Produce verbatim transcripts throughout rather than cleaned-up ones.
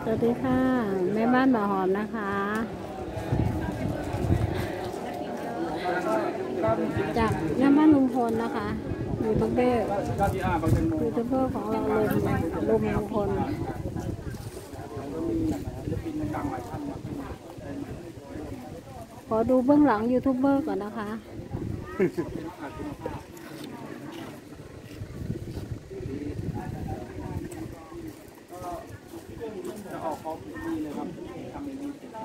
สวัสดีค่ะแม่บ้านบ่าวหอมนะคะจากแม่บ้านลุงพลนะคะยูทูบเบอร์ยูทูบเบอร์ของเราลมลมลุงพลขอดูเบื้องหลังยูทูบเบอร์ก่อนนะคะจะออกของดีเลยครับทำเอง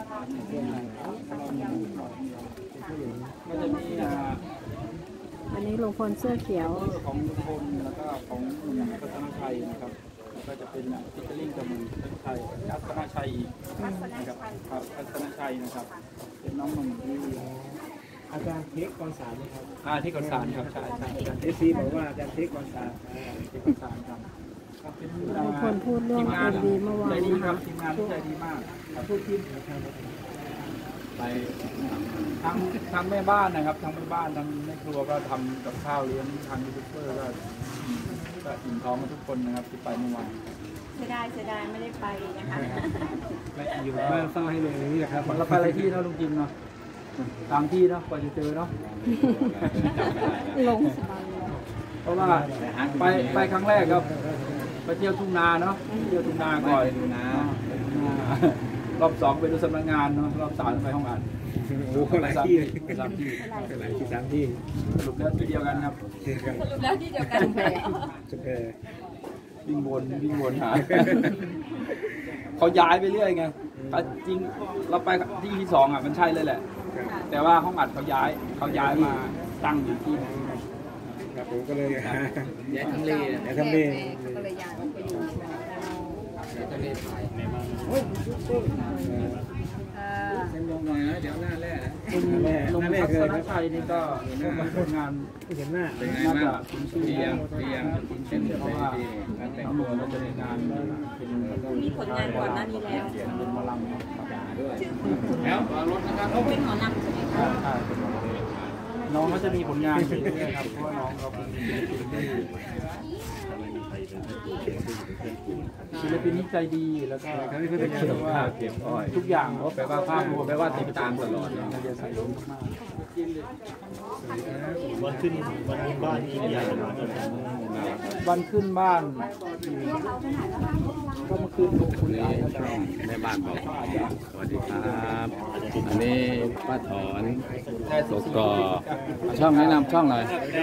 ก็จะมีอันนี้ลุงพลเสื้อเขียวของลุงพลแล้วก็ของลุงพัฒนาชัยนะครับแล้วก็จะเป็นฟิชเชอร์ลิงกับลุงพัฒนาชัยพัฒนาชัยอีกนะครับครับพัฒนาชัยนะครับเป็นน้องหนุ่มที่อาจารย์เทคกรสารนะครับอ่าที่กรสารครับใช่ใช่เอซีบอกว่าอาจารย์เทคกรสารเทคกรสารครับลุงพลพูดเรื่องเอ็มวีเมื่อวานใจดีครับทีมงานใจดีมากทุกทีมไปทั้งทั้งแม่บ้านนะครับทั้งแม่บ้านทั้งแม่ครัวก็ทำกับข้าวเลี้ยงทางยูทูบเบอร์ก็ก็อิ่มท้องกันทุกคนนะครับที่ไปเมื่อวานเสียดายเสียดายไม่ได้ไปนะคะไม่อยู่บ้านเฝ้าให้เลยนี่แหละครับเราไปอะไรที่เนาะลุงจิมเนาะตามที่เนาะกว่าจะเจอเนาะลงเพราะว่าไปไปครั้งแรกครับไปเที่ยวทุ่งนาเนาะเที่ยวทุ่งนาก่อนทุ่งนารอบสองไปดูสำนักงานเนาะรอบสามไปห้องอ่านโอ้หลายที่สามที่หลายที่สามที่สรุปแล้วที่เดียวกันครับสรุปแล้วที่เดียวกันแพรจะแพรวิ่งวนวิ่งวนหาเขาย้ายไปเรื่อยไงจริงเราไปที่ที่สองอ่ะมันใช่เลยแหละแต่ว่าห้องอัดเขาย้ายเขาย้ายมาตั้งอยู่ที่ครับผมก็เลยย้ายทำเลย้ายทำเลก็เลยย้ายไปอยู่ทำเลถ่ายในบ้านเส้นลงหน่อยนะเดี๋ยวหน้าแรกคุณลงพัฒนาชัยนี่ก็มาทำงานเห็นหน้าน่าจะคุณชื่อเรียงเรียงคุณเช่นเพราะว่าแต่งตัวเราจะมีงานมีผลงานก่อนหน้านี้แล้วเป็นมะลังด้วยแล้วรถนะครับเป็นหมอนำใช่ไหมคะน้องก็จะมีผลงานเรื่อยๆครับเพราะว่าน้องเขาเป็นศิลปินที่ใจดีแล้วก็เขาจะเขียนว่าทุกอย่างเขาแปลว่าภาพรวมแปลว่าติดตามตลอดเราจะใส่ลงมากวันขึ้นวันขึ้นบ้านยิ่งใหญ่วันขึ้นบ้านก็เมื่อคืนดูคุณยายแม่บ้านบอกสวัสดีครับอันนี้ป้าถอนสกอช่องแนะนำช่องหน่อย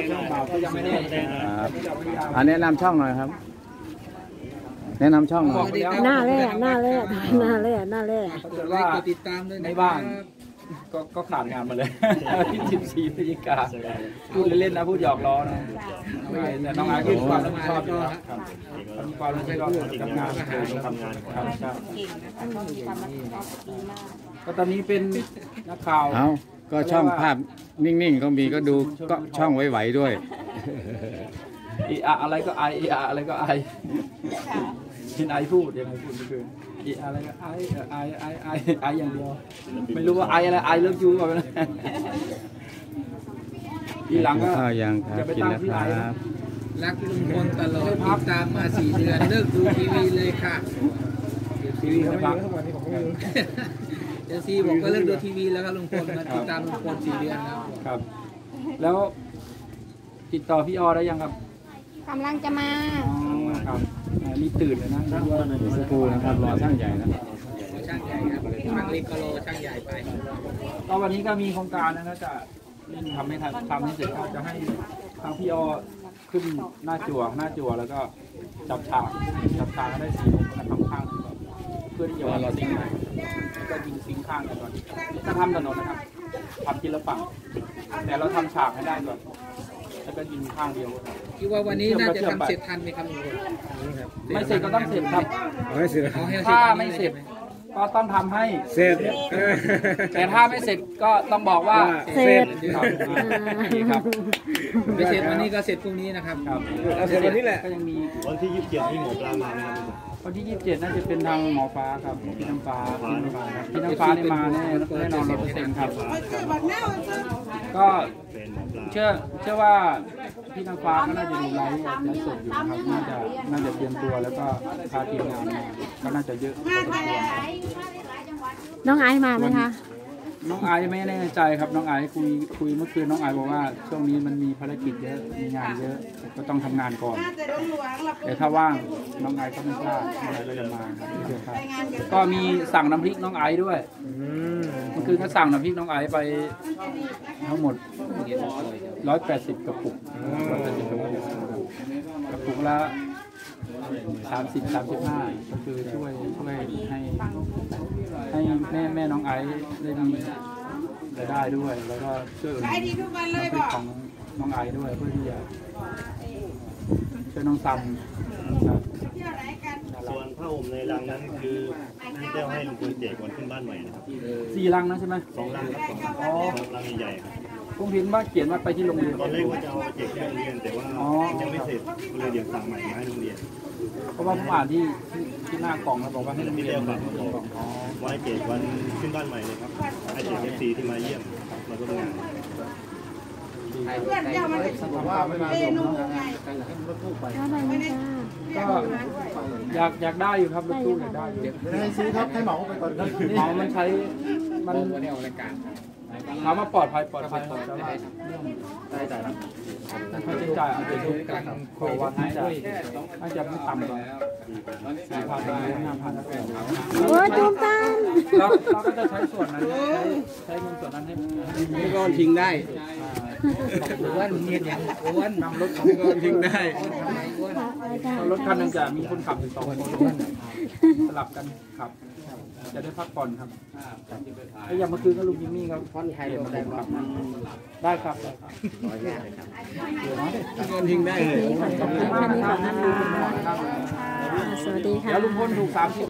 ครับอันแนะนำช่องหน่อยครับแนะนำช่องหน่อยหน้าแรกหน้าแรกหน้าแรกหน้าแรกว่าติดตามด้วยในบ้านก็ก็ขาดงานมาเลยที่สิบสี่พฤศจิกาพูดเล่นๆนะพูดหยอกล้อนะไม่แต่น้องอาร์ตความรับผิดชอบอยู่ครับมีความรับผิดชอบทำงานทำงานครับเก่งนะคะมีความรับผิดชอบดีมากก็ตอนนี้เป็นนักข่าวเอาก็ช่องภาพนิ่งๆก็มีก็ดูก็ช่องไหวๆด้วยอีอะอะไรก็ไออีอะอะไรก็ไอเห็นไอพูดยังไงพูดไม่เคยอีอะไรก็ไอไอไอไอไออย่างเดียวไม่รู้ว่าไออะไรไอเลิฟยูก่อนนะทีหลังก็จะไปตั้งที่ไหนรักลุงพลตลอดติดตามมาสี่เดือนเลิกดูทีวีเลยค่ะทีวีครับเอซีบอกก็เลิกดูทีวีแล้วครับลุงพลมาติดตามลุงพลสี่เดือนแล้วครับแล้วติดต่อพี่ออได้ยังครับกำลังจะมาครับนี่ตื่นเลยนะสักครู่นะครับรอช่างใหญ่นะช่างใหญ่ครับช่างเล็กก็รอช่างใหญ่ไปตอนวันนี้ก็มีโครงการนะจะทำให้ทำให้เสร็จก็จะให้ทางพี่ออขึ้นหน้าจั่วหน้าจั่วแล้วก็จับฉากจับฉากได้สี่ลงแล้วทำข้างเพื่อที่จะว่าเราซิงค์แล้วก็ยิงซิงค์ข้างกันก่อนถ้าทำถนนนะครับทำทีละฝั่งแต่เราทำฉากให้ได้ก่อนแล้วก็ยิงข้างเดียวคิดว่าวันนี้น่าจะทำเสร็จทันไหมครับลุงพลไม่เสร็จก็ต้องเสร็จครับถ้าไม่เสร็จก็ต้องทำให้เสร็จแต่ถ้าไม่เสร็จก็ต้องบอกว่าเสร็จครับไม่เสร็จวันนี้ก็เสร็จพรุ่งนี้นะครับเสร็จวันนี้แหละก็ยังมีวันที่ยี่สิบเจ็ดที่หมอปลามาวันที่ยี่สิบเจ็ดน่าจะเป็นทางหมอฟ้าครับพี่น้ำฟ้าพี่น้ำฟ้าพี่น้ำฟ้าได้มาแน่แน่นอนร้อยเปอร์เซ็นต์ครับก็เชื่อเชื่อว่าพี่นางฟ้าก็น่าจะดูไลฟ์ไลฟ์สดอยู่นะครับน่าจะน่าจะเตรียมตัวแล้วก็พาทีมงานมาก็น่าจะเยอะพอสมควรน้องไอซ์มาไหมคะน้องไอซ์ไม่แน่ใจครับน้องไอซ์คุยคุยเมื่อคืนน้องไอซ์บอกว่าช่วงนี้มันมีภารกิจเยอะมีงานเยอะก็ต้องทำงานก่อนแต่ถ้าว่างน้องไอซ์ก็ไม่พลาดน้องไอซ์ก็จะมาครับเชื่อครับก็มีสั่งน้ำพริกน้องไอซ์ด้วยเมื่อคืนก็สั่งน้ำพริกน้องไอซ์ไปทั้งหมดร้อยแปดสิบกระปุกร้อยแปดสิบกระปุกกระปุกละสามสิบสามสิบห้าก็คือช่วยช่วยให้ให้แม่แม่น้องไอซ์ได้มีรายได้ด้วยแล้วก็ช่วยอุดหนุนน้ำพริกของน้องไอซ์ด้วยเพื่อที่จะช่วยน้องซัมครับส่วนผ้าห่มในรังนั้นคือที่เจ้าให้ลุงพลแจกวันขึ้นบ้านใหม่นะครับสี่ลังนะใช่ไหมสองรังครับสองอ๋อรังใหญ่ๆครับผมเห็นว่าเขียนว่าไปที่โรงเรียนตอนแรกว่าจะเอาแจกที่โรงเรียนแต่ว่าอ๋อยังไม่เสร็จก็เลยเดี๋ยวสั่งใหม่มาให้โรงเรียนเพราะว่าผมอ่านที่ที่ที่หน้ากล่องแล้วบอกว่าให้โรงที่เรียเรีนยกฝากมาบอกอ๋อไว้แจกวันขึ้นบ้านใหม่เลยครับให้แจกเอฟซีที่มาเยี่ยมมาร่วมงานเพื่อนเจ้ามันบอกว่าไม่มาส่งเนาะแล้วไปไหมจ้าก็อยากอยากได้อยู่ครับรถตู้อยากได้อยู่ให้ซื้อครับให้เหมาไปก่อนครับเหมามันใช้มันวันนี้ออกรายการถามว่าปลอดภัยปลอดภัยแต่ว่าได้จ่ายครับค่าใช้จ่ายอาจจะเยอะกันขอวันน่าจะน่าจะไม่ต่ำกว่าสี่พันหรือห้าพันแล้วแต่โอ้ยตูมตามเราเราก็จะใช้ส่วนนั้นใช้ใช้เงินส่วนนั้นให้นี่ก็ทิ้งได้อ้วนเงียบอย่างอ้วนนำรถของก็ทิ้งได้อ้วนรถคันหนึงจะมีคนขับอยู่สองคนสลับกันขับ จะได้พักผ่อนครับแล้วอย่างเมื่อคืนก็ลุงจิมมี่ครับพ่อนไทยมาได้ครับได้ครับได้ครับก็ทิ้งได้เลยขอบคุณค่ะนี่ขอบคุณค่ะสวัสดีค่ะแล้วลุงพลถูกสามสิบ